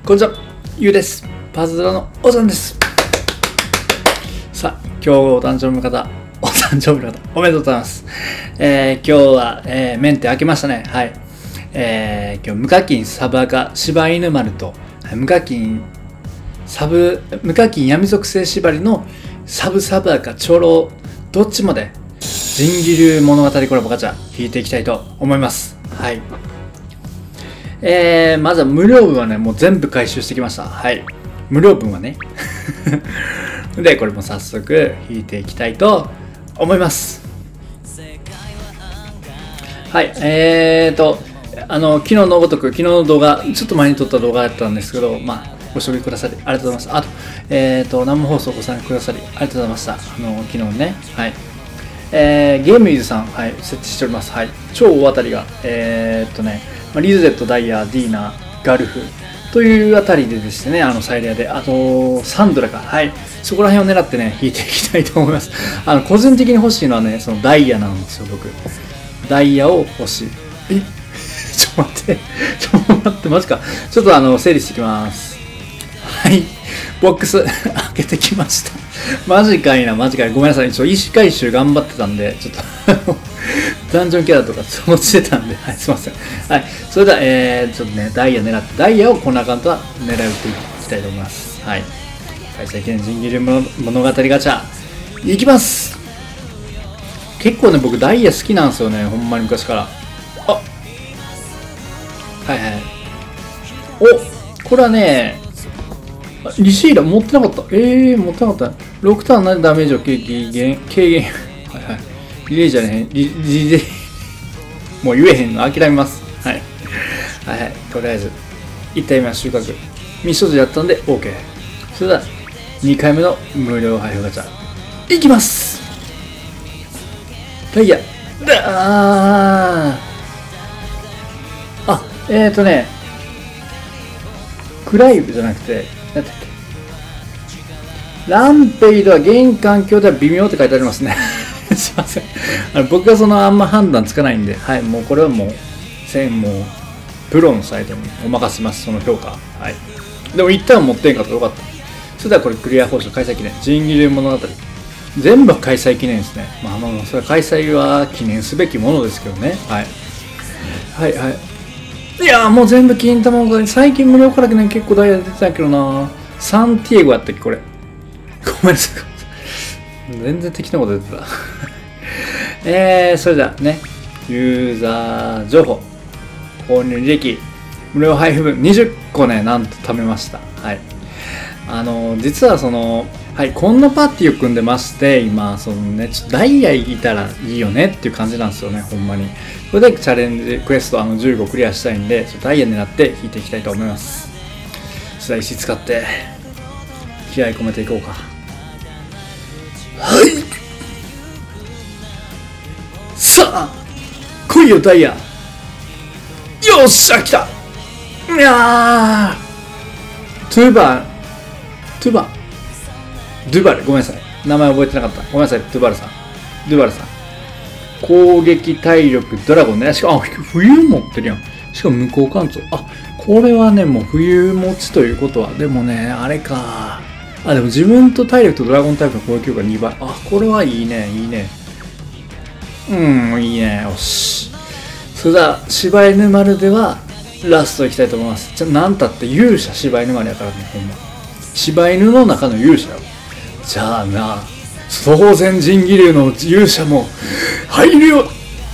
こんにちは、ゆうです。パズドラのおさんです。さあ、今日お誕生日の方、おめでとうございます。今日は、メンテ開けましたね。はい。今日、無課金サブアカ柴犬丸と、無課金闇属性縛りのサブアカ長老、どっちまで神義流物語コラボガチャ引いていきたいと思います。はい。まずは無料分はね、もう全部回収してきました。はい。無料分はね。で、これも早速引いていきたいと思います。はい。昨日のごとく、昨日の動画、ちょっと前に撮った動画だったんですけど、まあ、ご視聴くださりありがとうございます。あと、生放送ご参加くださりありがとうございました。昨日ね。はい。ゲームイズさん、はい、設置しております。はい。超大当たりが、リズゼット、ダイヤ、ディーナ、ガルフというあたりでですね、サイレアで、あと、サンドラか、はい、そこら辺を狙ってね、引いていきたいと思います。個人的に欲しいのはね、そのダイヤなんですよ、僕。ダイヤを欲しい。ちょっと待って、マジか。ちょっと整理していきます。はい、ボックス開けてきました。マジかい。ごめんなさい。意思回収頑張ってたんで、ちょっと、ダンジョンキャラとか落ちてたんで、はい、すいません。はい、それでは、ちょっとね、ダイヤ狙って、ダイヤをこのアカウントは狙っていきたいと思います。はい。開催記念神義流物語ガチャ、いきます。結構ね、僕、ダイヤ好きなんですよね、ほんまに昔から。はいはい。これはね、リシーラ持ってなかった。持ってなかった。6ターン何ダメージを軽減。はいはい。リレーじゃねえ。リレー。もう言えへんの。諦めます。はい。はいはい。とりあえず、1体目は収穫。ミッション時やったんで OK。それでは、2回目の無料配布ガチャ。いきます。ダイヤ。クライブじゃなくて、なんだっけ。ランペイドは現環境では微妙って書いてありますね。すいません。僕があんま判断つかないんで、はい、もうこれはもう、プロのサイトにお任せします、その評価。はい。でも一旦持ってんかったらよかった。それではこれクリア報酬開催記念、神義流物語。全部開催記念ですね。まあ、それは開催は記念すべきものですけどね。はい。はいはい。いやーもう全部金玉が最近無料からね結構ダイヤ出てたけどな。サンティエゴやったっけこれ。ごめんなさい。全然適当なこと出てた。それではね、ユーザー情報、購入履歴、無料配布分20個ね、なんと貯めました。はい。実ははい、こんなパーティーを組んでまして、今、ちょっとダイヤいたらいいよねっていう感じなんですよね、ほんまに。これでチャレンジクエスト15クリアしたいんで、ダイヤ狙って引いていきたいと思います。スライシ使って、気合い込めていこうか。はい。さあ、来いよダイヤ。よっしゃ、来た。いやー。ドゥバル、ごめんなさい。名前覚えてなかった。ごめんなさい、ドゥバルさん。攻撃、体力、ドラゴンね。しかも、冬持ってるやん。しかも無効貫通。これはね、もう冬持ちということは、でもね、あれか。でも自分と体力とドラゴンタイプの攻撃力が2倍。これはいいね、いいね。いいね。よし。それでは、柴犬丸では、ラストいきたいと思います。なんたって勇者柴犬丸やからね、ほんま。柴犬の中の勇者よ。じゃあな、当然神義流の勇者も入るよ。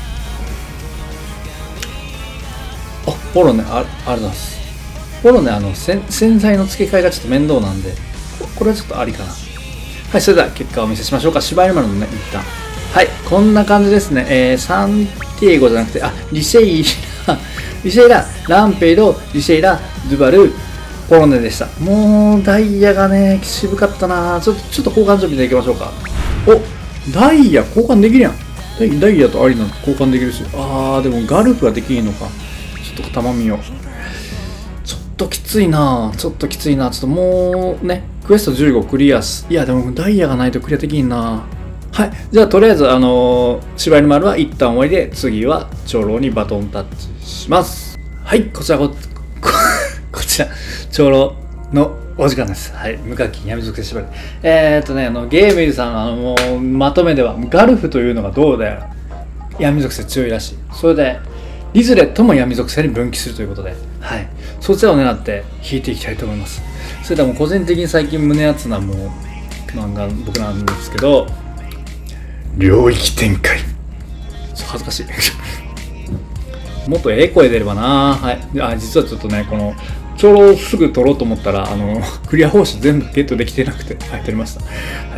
フォローね、ありがとうございます。フォローね、洗剤の付け替えがちょっと面倒なんで、これはちょっとありかな。はい、それでは結果をお見せしましょうか。柴犬丸のね、一旦。はい、こんな感じですね。サンティエゴじゃなくて、リシェイラ、ランペイド、リシェイラ、ドゥバル、コロネでした。もう、ダイヤがね、渋かったな。ちょっと交換準備でいきましょうか。ダイヤ交換できるやん。ダイヤとアリナ交換できるし。でもガルフはできんのか。ちょっと玉見よう。ちょっときついな。ちょっともうね、クエスト15クリアす。いや、でもダイヤがないとクリアできんな。はい。じゃあ、とりあえず、柴犬丸は一旦終わりで、次は長老にバトンタッチします。はい、こちらこちら、長老のお時間です。はい。無課金闇属性縛り。ゲームイルさん、もう、まとめでは、ガルフというのがどうだよ。闇属性強いらしい。それで、リズレットも闇属性に分岐するということで、はい。そちらを狙って引いていきたいと思います。それではもう個人的に最近胸熱なもう、漫画、僕なんですけど、領域展開。恥ずかしい。もっとええ声出ればな。はい。実はちょっとね、この、長老をすぐ取ろうと思ったら、クリア報酬全部ゲットできてなくて、はい、取りました。はい。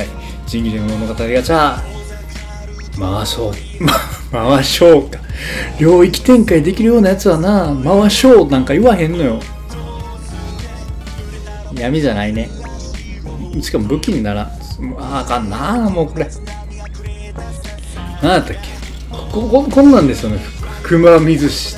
仁義の物語ガチャ。回しょう。回しょうか。領域展開できるようなやつはな、回しょうなんか言わへんのよ。闇じゃないね。しかも武器にならん。あかんな、もうこれ。何だったっけ。こんなんですよね。熊水し。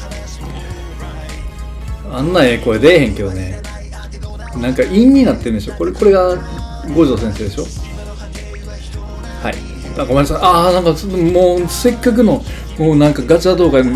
あんなええ声出えへんけどね。なんか陰になってるんでしょ。これが五条先生でしょ。はい。ごめんなさい。なんかもうせっかくのもうなんかガチャ動画に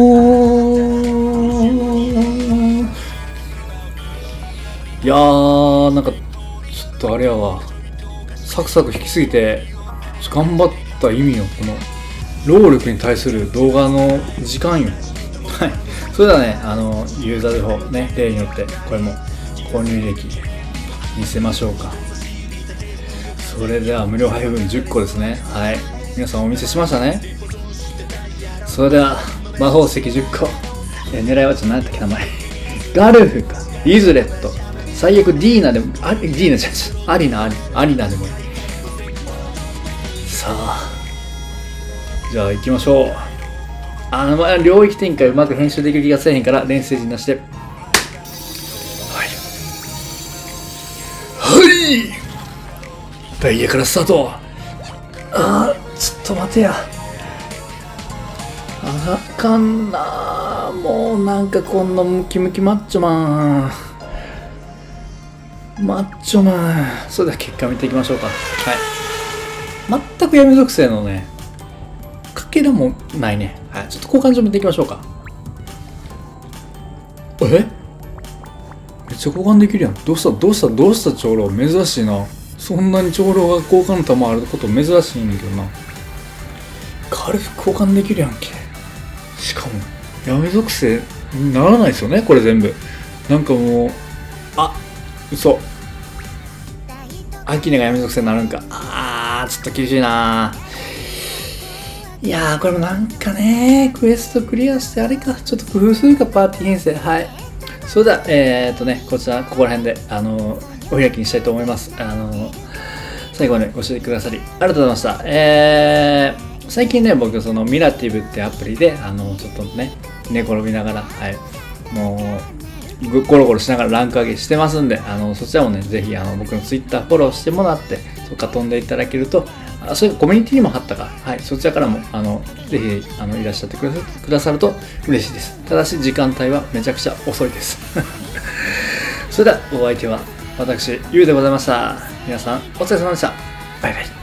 いやーなんかちょっとあれやわ。サクサク引きすぎて頑張った意味よ。この労力に対する動画の時間よ。はい。それではね、ユーザー情報ね、例によってこれも購入履歴見せましょうか。それでは無料配分10個ですね。はい。皆さんお見せしましたね。それでは魔法石10個。狙いはちょっと何やったっけ名前。ガルフか。リズレット。最悪ディーナでも、ディーナじゃん。アリナでもいい。さあ。じゃあ行きましょう。領域展開うまく編集できる気がせえへんから連成時なしで。はい。ダイヤからスタート。ちょっと待てや。あかんな。もうなんかこんなムキムキマッチョマン。それでは結果見ていきましょうか。はい。全く闇属性のね、かけらもないね。はい。ちょっと交換所見ていきましょうか。めっちゃ交換できるやん。どうした長老。珍しいな。そんなに長老が交換の玉あること珍しいんだけどな。軽く交換できるやんけ。しかも闇属性にならないですよね、これ全部。なんかもう、嘘。アキネが闇属性になるんか。ちょっと厳しいな。いやー、これもなんかね、クエストクリアしてあれか、ちょっと工夫するか、パーティー編成。はい。それでは、こちら、ここら辺で、お開きにしたいと思います。最後までご視聴くださり、ありがとうございました。最近ね、僕、ミラティブってアプリで、ちょっとね、寝転びながら、はい、もう、ゴロゴロしながらランク上げしてますんで、そちらもね、ぜひ、僕のツイッターフォローしてもらって、そっか飛んでいただけると、それコミュニティにも貼ったか、はい、そちらからも、ぜひ、いらっしゃってくださると嬉しいです。ただし、時間帯はめちゃくちゃ遅いです。それでは、お相手は、私、ゆうでございました。皆さん、お疲れ様でした。バイバイ。